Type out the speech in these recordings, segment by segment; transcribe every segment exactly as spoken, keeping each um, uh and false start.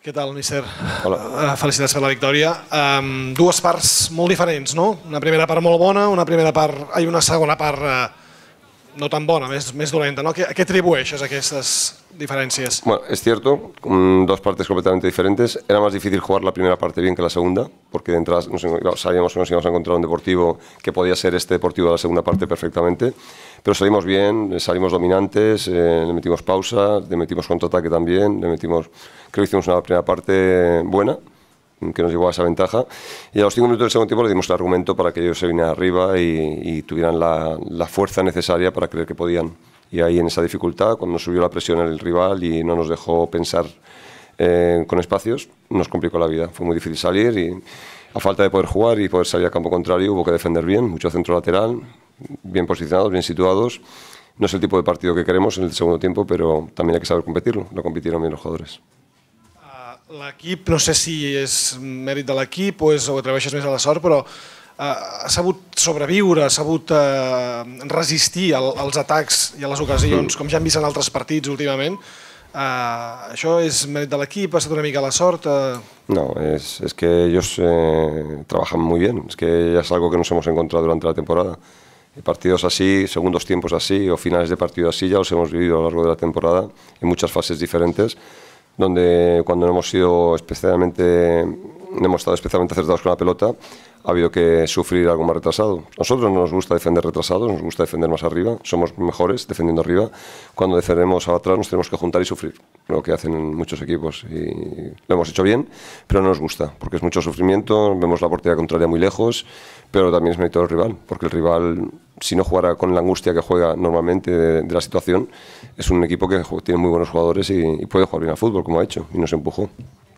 Què tal, míster? Hola. Uh, felicitats per la victòria. Um, dues parts molt diferents, no? Una primera part molt bona, una primera part... Ai, una segona part uh, no tan bona, més, més dolenta, ¿no? ¿A qué atribueixes aquestes diferencias? Bueno, es cierto, um, dos partes completamente diferentes. Era más difícil jugar la primera parte bien que la segunda, porque de entrada nos, sabíamos que nos íbamos a encontrar un Deportivo que podía ser este Deportivo de la segunda parte perfectamente, pero salimos bien, salimos dominantes, eh, le metimos pausa, le metimos contraataque también, le metimos, creo que hicimos una primera parte buena, que nos llevó a esa ventaja, y a los cinco minutos del segundo tiempo le dimos el argumento para que ellos se vinieran arriba y, y tuvieran la, la fuerza necesaria para creer que podían. Y ahí en esa dificultad, cuando nos subió la presión el rival y no nos dejó pensar eh, con espacios, nos complicó la vida. Fue muy difícil salir y a falta de poder jugar y poder salir a campo contrario hubo que defender bien, mucho centro lateral, bien posicionados, bien situados. No es el tipo de partido que queremos en el segundo tiempo, pero también hay que saber competirlo. Lo compitieron bien los jugadores. L'equip, no sé si és mèrit de l'equip o, és, o atribueixes més a la sort, però uh, ha sabut sobreviure, ha sabut uh, resistir al, als atacs i a les ocasions, mm. com ja hem vist en altres partits últimament. Uh, ¿Això és mèrit de l'equip? ¿Ha estat una mica la sort? Uh... No, es, es que ellos eh, trabajan muy bien. Es que ya es algo que nos hemos encontrado durante la temporada. Partidos así, segundos tiempos así o finales de partido así ya los hemos vivido a lo largo de la temporada en muchas fases diferentes, donde cuando no hemos sido especialmente, no hemos estado especialmente acertados con la pelota, ha habido que sufrir algo más retrasado. Nosotros no nos gusta defender retrasados, nos gusta defender más arriba, somos mejores defendiendo arriba. Cuando defendemos atrás nos tenemos que juntar y sufrir, lo que hacen muchos equipos. Y lo hemos hecho bien, pero no nos gusta, porque es mucho sufrimiento, vemos la portería contraria muy lejos, pero también es mérito del rival, porque el rival, si no jugara con la angustia que juega normalmente de, de la situación, es un equipo que tiene muy buenos jugadores y, y puede jugar bien al fútbol, como ha hecho, y nos empujó.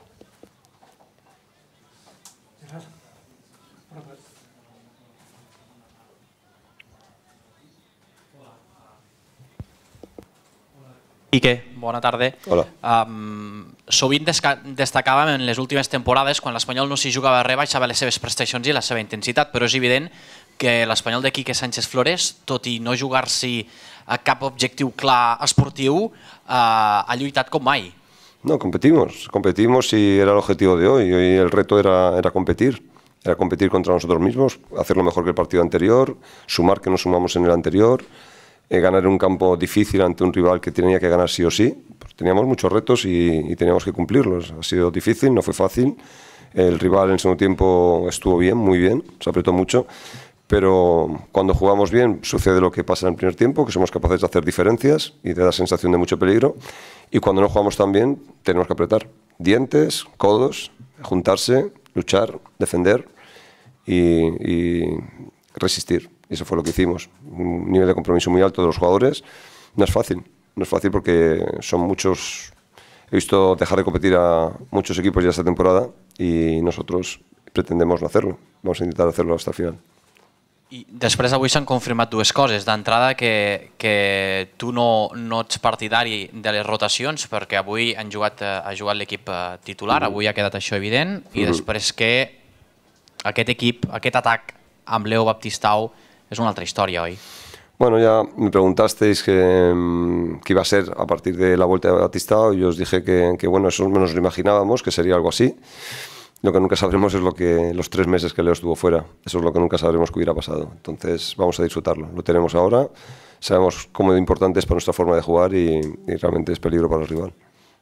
Quique, bona tarda. Hola. Um, sovint destacàvem en les últimes temporades, quan l'Espanyol no s'hi jugava res, baixava les seves prestacions i la seva intensitat, però és evident que l'Espanyol de Quique Sánchez Flores, tot i no jugar-s'hi a cap objectiu clar esportiu, uh, ha lluitat com mai. No, competimos, competimos y era el objetivo de hoy. Hoy el reto era, era competir, era competir contra nosotros mismos, hacerlo mejor que el partido anterior, sumar que no sumamos en el anterior, eh, ganar en un campo difícil ante un rival que tenía que ganar sí o sí. Pues teníamos muchos retos y, y teníamos que cumplirlos. Ha sido difícil, no fue fácil. El rival en el segundo tiempo estuvo bien, muy bien, se apretó mucho. Pero cuando jugamos bien sucede lo que pasa en el primer tiempo, que somos capaces de hacer diferencias y de dar sensación de mucho peligro. Y cuando no jugamos tan bien, tenemos que apretar. Dientes, codos, juntarse, luchar, defender y, y resistir. Y eso fue lo que hicimos. Un nivel de compromiso muy alto de los jugadores. No es fácil, no es fácil porque son muchos... He visto dejar de competir a muchos equipos ya esta temporada y nosotros pretendemos no hacerlo. Vamos a intentar hacerlo hasta el final. I després avui s'han confirmat dues coses. D'entrada que, que tu no, no ets partidari de les rotacions perquè avui han jugat, ha jugat l'equip titular, avui ha quedat això evident, i després que aquest equip, aquest atac amb Leo Baptistao és una altra història, oi? Bueno, ya me preguntasteis que, que iba a ser a partir de la vuelta de Baptistao y yo os dije que, que bueno, eso nos lo imaginábamos, que sería algo así. Lo que nunca sabremos es lo que los tres meses que Leo estuvo fuera. Eso es lo que nunca sabremos que hubiera pasado. Entonces vamos a disfrutarlo. Lo tenemos ahora, sabemos cómo importante es para nuestra forma de jugar y, y realmente es peligro para el rival.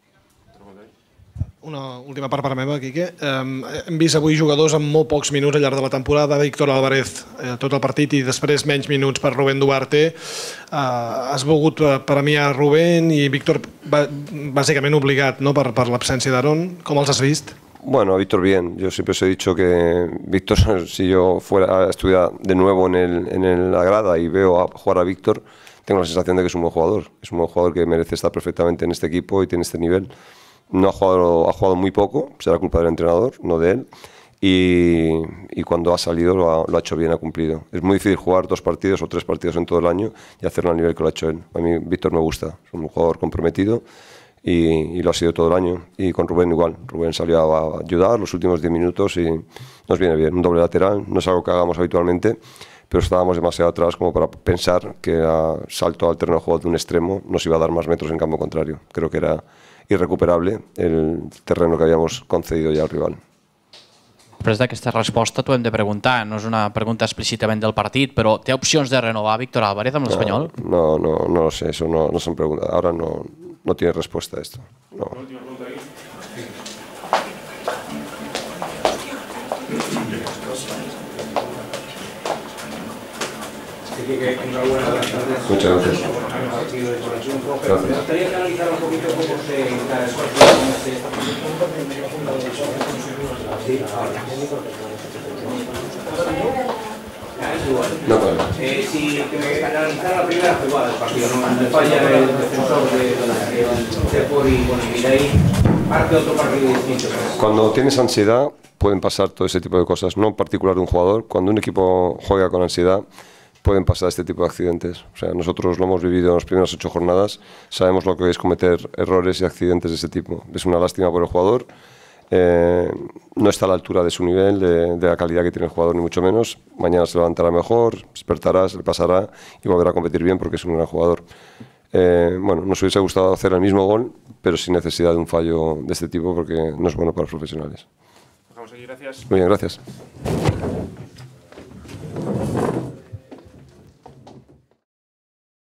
Una última part per meva, Quique. Um, hem vist avui jugadors amb molt pocs minuts al llarg de la temporada. Víctor Álvarez, eh, tot el partit, i després menys minuts per Rubén Duarte. Uh, has volgut uh, premiar Rubén i Víctor bàsicament obligat, no?, per, per l'absència d'Aaron. Com els has vist? Bueno, a Víctor bien. Yo siempre os he dicho que Víctor, si yo fuera a estudiar de nuevo en, el, en la grada y veo a jugar a Víctor, tengo la sensación de que es un buen jugador. Es un buen jugador que merece estar perfectamente en este equipo y tiene este nivel. No ha jugado, ha jugado muy poco, será culpa del entrenador, no de él. Y, y cuando ha salido lo ha, lo ha hecho bien, ha cumplido. Es muy difícil jugar dos partidos o tres partidos en todo el año y hacerlo al nivel que lo ha hecho él. A mí Víctor me gusta, es un jugador comprometido. Y, y lo ha sido todo el año. Y con Rubén igual. Rubén salió a ayudar los últimos diez minutos y nos viene bien. Un doble lateral, no es algo que hagamos habitualmente, pero estábamos demasiado atrás como para pensar que a salto al terreno de juego de un extremo nos iba a dar más metros en campo contrario. Creo que era irrecuperable el terreno que habíamos concedido ya al rival. Després d'aquesta resposta t'ho hem de preguntar, no és una pregunta explícitament del partit, però té opcions de renovar Víctor Álvarez amb l'Espanyol? No, no, no, no lo sé, eso no, no son preguntas. Ahora no, no tiene respuesta a esto. No. Muchas gracias. Gracias. Me gustaría que analizara un poquito cómo se encara el partido. No, claro. Eh, si que me analizara la primera jugada del partido, ¿no? Donde falla el defensor de Depor y bueno, y de ahí parte otro partido distinto. Cuando tienes ansiedad pueden pasar todo ese tipo de cosas, no en particular de un jugador. Cuando un equipo juega con ansiedad pueden pasar este tipo de accidentes. O sea, nosotros lo hemos vivido en las primeras ocho jornadas, sabemos lo que es cometer errores y accidentes de ese tipo. Es una lástima por el jugador, eh, no está a la altura de su nivel, de, de la calidad que tiene el jugador, ni mucho menos. Mañana se levantará mejor, despertará, se le pasará y volverá a competir bien porque es un gran jugador. Eh, bueno, nos hubiese gustado hacer el mismo gol, pero sin necesidad de un fallo de este tipo porque no es bueno para los profesionales. Vamos a seguir, gracias. Muy bien, gracias.